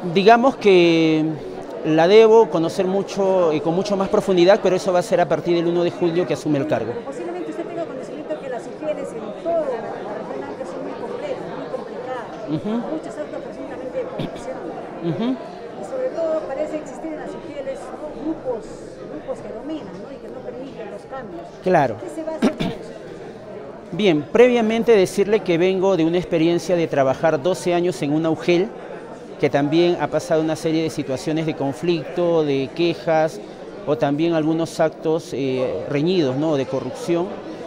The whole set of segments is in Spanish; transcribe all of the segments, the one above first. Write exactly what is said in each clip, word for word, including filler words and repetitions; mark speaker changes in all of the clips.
Speaker 1: Digamos que la debo conocer mucho y con mucho más profundidad, pero eso va a ser a partir del uno de julio que asume el cargo.
Speaker 2: Posiblemente usted tenga conocimiento que las mujeres en toda la región Ancash son muy complejas, muy complicadas, uh-huh. Muchas actas presuntamente de corrupción. Uh-huh. Y sobre todo parece existir en las mujeres, ¿no? grupos, grupos que dominan, ¿no? Y que no permiten los cambios.
Speaker 1: Claro.
Speaker 2: ¿Qué se va a hacer para eso?
Speaker 1: Bien, previamente decirle que vengo de una experiencia de trabajar doce años en una U G E L, que también ha pasado una serie de situaciones de conflicto, de quejas o también algunos actos eh, reñidos, ¿no? de corrupción.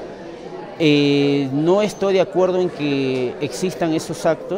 Speaker 1: Eh, no estoy de acuerdo en que existan esos actos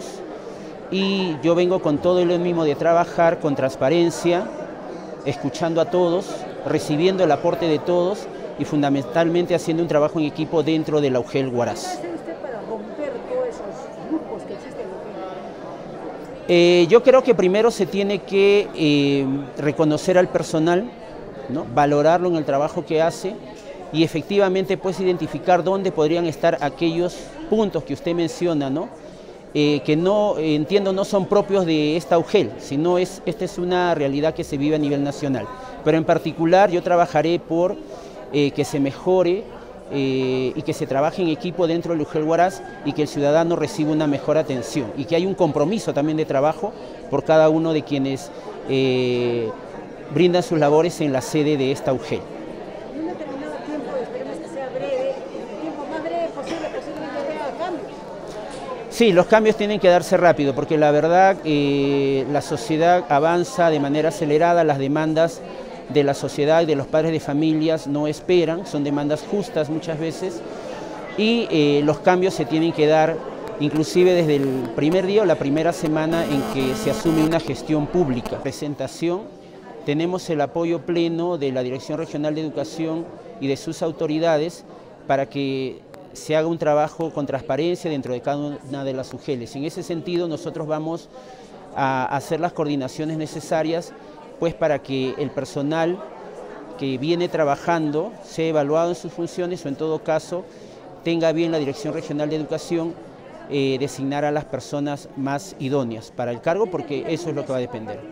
Speaker 1: y yo vengo con todo el ánimo de trabajar con transparencia, escuchando a todos, recibiendo el aporte de todos y fundamentalmente haciendo un trabajo en equipo dentro de la U G E L Huaraz.
Speaker 2: ¿Qué va a hacer usted para romper todos esos grupos que existen en la U G E L?
Speaker 1: Eh, yo creo que primero se tiene que eh, reconocer al personal, ¿no? valorarlo en el trabajo que hace y efectivamente pues identificar dónde podrían estar aquellos puntos que usted menciona, ¿no? Eh, que no, eh, entiendo, no son propios de esta U G E L, sino es, esta es una realidad que se vive a nivel nacional. Pero en particular yo trabajaré por eh, que se mejore Eh, y que se trabaje en equipo dentro del U G E L Huaraz y que el ciudadano reciba una mejor atención y que hay un compromiso también de trabajo por cada uno de quienes eh, brindan sus labores en la sede de esta U G E L.
Speaker 2: En un determinado tiempo, esperemos que sea breve, el tiempo más breve posible, posiblemente vea cambios.
Speaker 1: Sí, los cambios tienen que darse rápido porque la verdad eh, la sociedad avanza de manera acelerada, las demandas de la sociedad y de los padres de familias no esperan, son demandas justas muchas veces y eh, los cambios se tienen que dar inclusive desde el primer día o la primera semana en que se asume una gestión pública. Presentación, tenemos el apoyo pleno de la Dirección Regional de Educación y de sus autoridades para que se haga un trabajo con transparencia dentro de cada una de las U G E Ls. En ese sentido nosotros vamos a hacer las coordinaciones necesarias pues para que el personal que viene trabajando sea evaluado en sus funciones o en todo caso tenga bien la Dirección Regional de Educación eh, designar a las personas más idóneas para el cargo porque eso es lo que va a depender.